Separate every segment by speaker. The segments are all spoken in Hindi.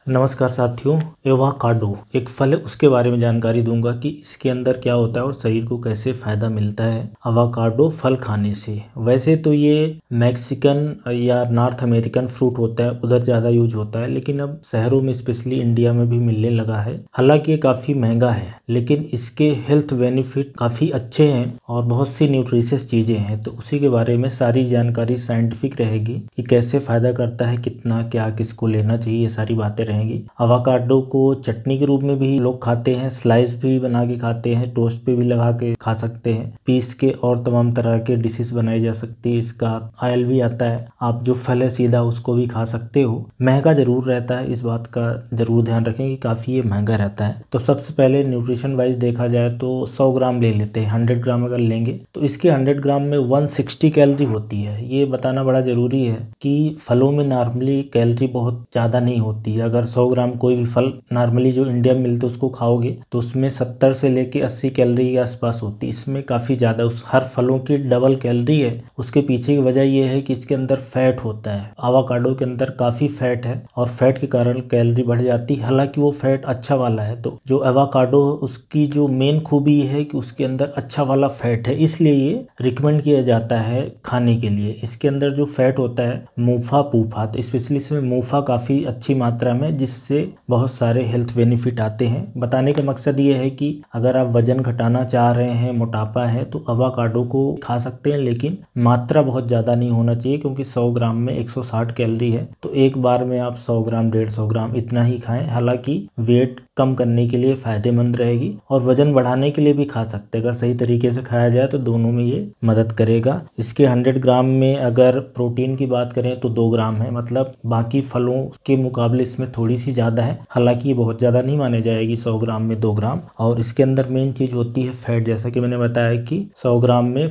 Speaker 1: नमस्कार साथियों। एवोकाडो एक फल है, उसके बारे में जानकारी दूंगा कि इसके अंदर क्या होता है और शरीर को कैसे फायदा मिलता है एवोकाडो फल खाने से। वैसे तो ये मैक्सिकन या नॉर्थ अमेरिकन फ्रूट होता है, उधर ज़्यादा यूज होता है, लेकिन अब शहरों में स्पेशली इंडिया में भी मिलने लगा है। हालांकि ये काफ़ी महंगा है, लेकिन इसके हेल्थ बेनिफिट काफ़ी अच्छे हैं और बहुत सी न्यूट्रिशियस चीज़ें हैं। तो उसी के बारे में सारी जानकारी साइंटिफिक रहेगी कि कैसे फ़ायदा करता है, कितना क्या, किसको लेना चाहिए, ये सारी बातें रहेंगी। एवोकाडो को चटनी के रूप में भी लोग खाते हैं, स्लाइस भी बना के खाते हैं, टोस्ट पे भी लगा के खा सकते हैं, पीस के और तमाम तरह के डिशेस बनाई जा सकती है। इसका ऑयल भी आता है, आप जो फल है सीधा उसको भी खा सकते हो। महंगा जरूर रहता है, इस बात का जरूर ध्यान रखें कि काफ़ी ये महंगा रहता है। तो सबसे पहले न्यूट्रिशन वाइज देखा जाए तो 100 ग्राम ले लेते हैं। 100 ग्राम अगर लेंगे तो इसके 100 ग्राम में 160 कैलोरी होती है। ये बताना बड़ा जरूरी है कि फलों में नॉर्मली कैलोरी बहुत ज़्यादा नहीं होती है। अगर 100 ग्राम कोई भी फल नॉर्मली जो इंडिया में मिलते उसको खाओगे तो उसमें 70 से लेके 80 कैलोरी के आसपास होती है। इसमें काफ़ी ज़्यादा उस हर फलों की डबल कैलोरी है। उसके पीछे की वजह यह है कि इसके अंदर फैट होता है। एवोकाडो के अंदर काफ़ी फैट है और फैट के कारण कैलोरी बढ़ जाती है। हालांकि वो फैट अच्छा वाला है। तो जो एवोकाडो उसकी जो मेन खूबी है कि उसके अंदर अच्छा वाला फैट है, इसलिए ये रिकमेंड किया जाता है खाने के लिए। इसके अंदर जो फैट होता है मूफा पूफा, तो स्पेशली इसमें मूफा काफ़ी अच्छी मात्रा में, जिससे बहुत सारे हेल्थ बेनिफिट आते हैं। बताने का मकसद ये है कि अगर आप वजन घटाना चाह रहे हैं, मोटापा है, तो एवोकाडो को खा सकते हैं, लेकिन मात्रा बहुत ज़्यादा नहीं होना चाहिए, क्योंकि 100 ग्राम में 160 कैलोरी है। तो एक बार में आप 100 ग्राम 150 ग्राम इतना ही खाएं। हालांकि वेट कम करने के लिए फ़ायदेमंद रहेगी और वजन बढ़ाने के लिए भी खा सकते हैं। अगर सही तरीके से खाया जाए तो दोनों में ये मदद करेगा। इसके 100 ग्राम में अगर प्रोटीन की बात करें तो 2 ग्राम है, मतलब बाकी फलों के मुकाबले इसमें थोड़ी सी ज़्यादा है। हालांकि ये बहुत ज़्यादा नहीं माने जाएगी 100 ग्राम में 2 ग्राम। और इसके अंदर मेन चीज़ होती है फैट। जैसा कि मैंने बताया कि 100 ग्राम में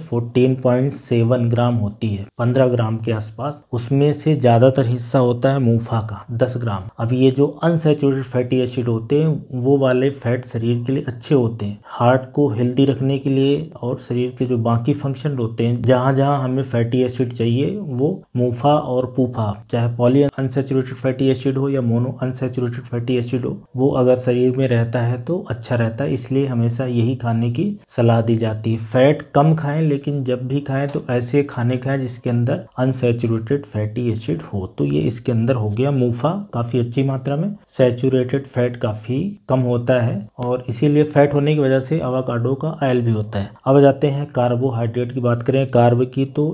Speaker 1: 14.7 ग्राम होती है, 15 ग्राम के आसपास। उसमें से ज़्यादातर हिस्सा होता है मूफा का, 10 ग्राम। अब ये जो अनसैचुरेटेड फैटी एसिड होते हैं वो वाले फैट शरीर के लिए अच्छे होते हैं, हार्ट को हेल्दी रखने के लिए और शरीर के जो बाकी फंक्शन होते हैं, जहाँ जहाँ हमें फैटी एसिड चाहिए, वो मूफा और पूफा, चाहे पॉली अनसैचुरेटेड फैटी एसिड हो या मोनो अनसैचुरेटेड फैटी एसिड हो, वो अगर शरीर में रहता है तो अच्छा रहता है। इसलिए हमेशा यही खाने की सलाह दी जाती है। फैट कम खाएं, लेकिन जब भी खाएं तो ऐसे खाने खाएं जिसके अंदर अनसैचुरेटेड फैटी एसिड हो। तो ये इसके अंदर हो गया मूफा काफ़ी अच्छी मात्रा में, सैचुरेटेड फैट काफ़ी कम होता है, और इसीलिए फैट होने की वजह से एवोकाडो का ऑयल भी होता है। अब जाते हैं कार्बोहाइड्रेट की बात करें। कार्ब की तो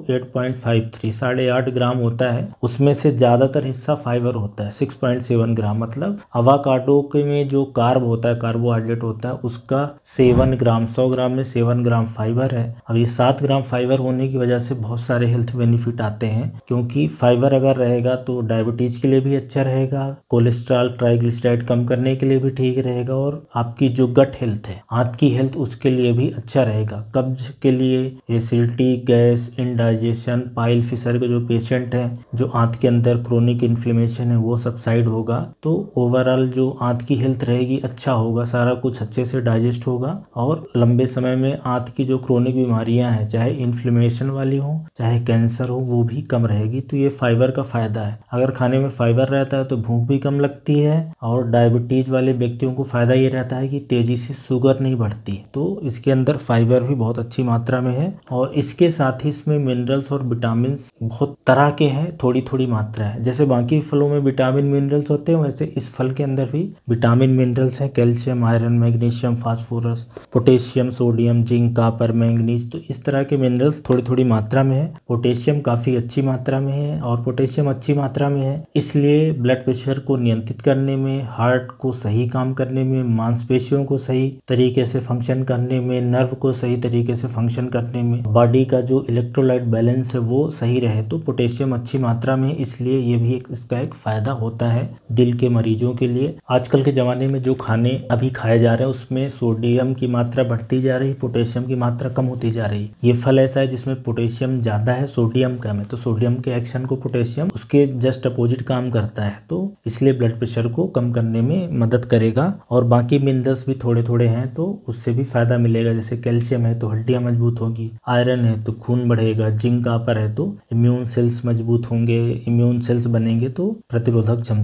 Speaker 1: 8.53 8.5 ग्राम होता है। उसमें से ज़्यादातर हिस्सा फाइबर होता है, 6.7 ग्राम। मतलब एवोकाडो के में जो कार्ब होता है, कार्बोहाइड्रेट होता है, उसका 7 ग्राम, 100 ग्राम में 7 ग्राम फाइबर है। अब ये 7 ग्राम फाइबर होने की वजह से बहुत सारे हेल्थ बेनिफिट आते हैं, क्योंकि फाइबर अगर रहेगा तो डायबिटीज के लिए भी अच्छा रहेगा, कोलेस्ट्रॉल ट्राइग्लिसराइड कम करने के लिए भी ठीक रहेगा, और आपकी जो गट हेल्थ है, आंत की हेल्थ, उसके लिए भी अच्छा रहेगा। कब्ज के लिए, acidity, gas, indigestion, pile fissure के जो पेशेंट हैं, जो आंत के अंदर क्रोनिक इन्फ्लेमेशन है, वो सबसाइड होगा। तो ओवरऑल जो आंत की हेल्थ रहेगी अच्छा होगा, सारा कुछ अच्छे से डाइजेस्ट होगा, और लंबे समय में आंत की जो क्रोनिक बीमारियां हैं, चाहे इन्फ्लेमेशन वाली हो चाहे कैंसर हो, वो भी कम रहेगी। तो ये फाइबर का फायदा है। अगर खाने में फाइबर रहता है तो भूख भी कम लगती है, और डायबिटीज वाले व्यक्तियों को फायदा ये रहता है कि तेजी से शुगर नहीं बढ़ती। तो इसके अंदर फाइबर भी बहुत अच्छी मात्रा में है, और इसके साथ ही इसमें मिनरल्स और विटामिन बहुत तरह के हैं, थोड़ी थोड़ी मात्रा है। जैसे बाकी फलों में विटामिन मिनरल्स होते हैं, वैसे इस फल के अंदर भी विटामिन मिनरल्स हैं, calcium, iron, magnesium, phosphorus, potassium, sodium, zinc, copper, manganese. तो इस तरह के मिनरल्स थोड़ी थोड़ी मात्रा में है। पोटेशियम काफ़ी अच्छी मात्रा में है, और पोटेशियम अच्छी मात्रा में है इसलिए ब्लड प्रेशर को नियंत्रित करने में, हार्ट को सही काम करने में, मांसपेशियों को सही तरीके से फंक्शन करने में, नर्व को सही तरीके से फंक्शन करने में, बॉडी का जो इलेक्ट्रोलाइट बैलेंस है वो सही रहे, तो पोटेशियम अच्छी मात्रा में, इसलिए ये भी इसका एक फायदा होता है दिल के मरीजों के लिए। आजकल के ज़माने में जो खाने अभी खाए जा रहे हैं उसमें सोडियम की मात्रा बढ़ती जा रही, पोटेशियम की मात्रा कम होती जा रही। ये फल ऐसा है जिसमें पोटेशियम ज़्यादा है, सोडियम कम है, तो सोडियम के एक्शन को पोटेशियम उसके जस्ट अपोजिट काम करता है, तो इसलिए ब्लड प्रेशर को कम करने में मदद करेगा। और बाकी मिनरल्स भी थोड़े थोड़े हैं तो उससे भी फायदा मिलेगा। जैसे कैल्शियम है तो हड्डियां मजबूत होगी, आयरन है तो खून बढ़ेगा, जिंक, कॉपर है तो इम्यून सेल्स मजबूत होंगे, इम्यून सेल्स बनेंगे तो प्रतिरोधक क्षमता शरीर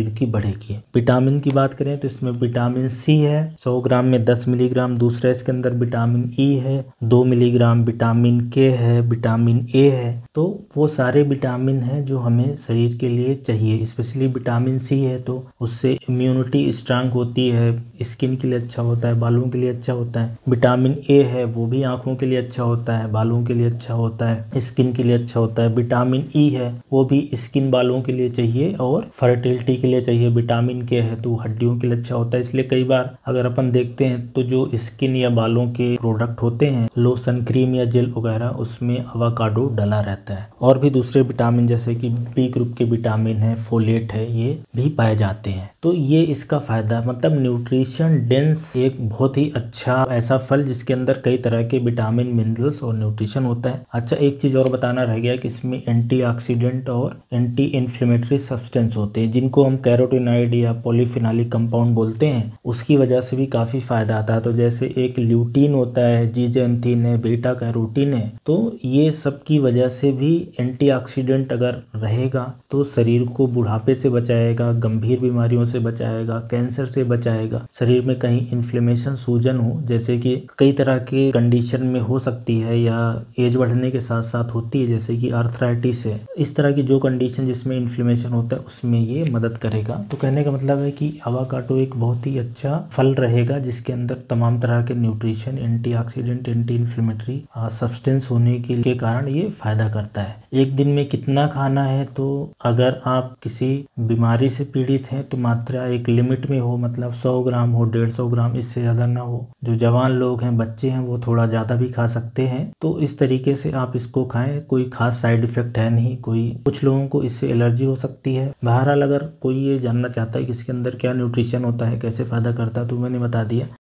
Speaker 1: शरीर की बढ़ेगी। विटामिन की बात करें तो इसमें विटामिन सी है 100 ग्राम में 10 मिलीग्राम। दूसरा इसके अंदर विटामिन ई है 2 मिलीग्राम। विटामिन के है, विटामिन ए है। तो वो सारे विटामिन हैं जो हमें शरीर के लिए चाहिए। स्पेशली विटामिन सी है तो उससे इम्यूनिटी स्ट्रांग होती है, स्किन के लिए अच्छा होता है, बालों के लिए अच्छा होता है। विटामिन ए है वो भी आंखों के लिए अच्छा होता है, बालों के लिए अच्छा होता है, स्किन के लिए अच्छा होता है। विटामिन ई है वो भी स्किन, बालों के लिए चाहिए और फर्टिलिटी के लिए चाहिए। विटामिन के है तो हड्डियों के लिए अच्छा होता है। इसलिए कई बार अगर अपन देखते हैं तो जो स्किन या बालों के प्रोडक्ट होते हैं, लोशन, क्रीम या जेल वगैरह, उसमें अवाकाडो डला रहता है। और भी दूसरे विटामिन जैसे कि बी ग्रुप के विटामिन है, फोलेट है, ये भी पाए जाते हैं। तो ये इसका फायदा, मतलब न्यूट्रिशन डेंस एक बहुत ही अच्छा ऐसा फल जिसके अंदर कई तरह के विटामिन, मिनरल्स और न्यूट्रिशन होता है। अच्छा, एक चीज और बताना रह गया कि इसमें एंटीऑक्सीडेंट और एंटी इन्फ्लेमेटरी सब्सटेंस होते हैं जिनको हम कैरोटीनॉइड या पॉलीफिनॉलिक कंपाउंड बोलते हैं। उसकी वजह से भी काफी फायदा आता है। तो जैसे एक ल्यूटीन होता है, जीजेंथिन है, बीटा कैरोटीन है, तो ये सब की वजह से भी एंटीऑक्सीडेंट अगर रहेगा तो शरीर को बुढ़ापे से बचाएगा, गंभीर बीमारियों से बचाएगा, कैंसर से बचाएगा। शरीर में कहीं इन्फ्लेमेशन, सूजन हो, जैसे कि कई तरह के कंडीशन में हो सकती है या एज बढ़ने के साथ साथ होती है, जैसे कि आर्थराइटिस है, इस तरह की जो कंडीशन जिसमें इन्फ्लेमेशन होता है उसमें ये मदद करेगा। तो कहने का मतलब है कि अवाकाडो एक बहुत ही अच्छा फल रहेगा जिसके अंदर तमाम तरह के nutrition, antioxidant, anti inflammatory substance होने के कारण ये फायदा करता है। एक दिन में कितना खाना है, तो अगर आप किसी बीमारी से पीड़ित हैं तो मात्रा एक लिमिट में हो, मतलब 100 ग्राम हो, 150 ग्राम, इससे ज़्यादा ना हो। जो जवान लोग हैं, बच्चे हैं, वो थोड़ा ज़्यादा भी खा सकते हैं। तो इस तरीके से आप इसको खाएं। कोई खास साइड इफेक्ट है नहीं, कुछ लोगों को इससे एलर्जी हो सकती है। बहरहाल अगर कोई ये जानना चाहता है कि इसके अंदर क्या न्यूट्रिशन होता है, कैसे फ़ायदा करता है, तो मैंने बता दिया।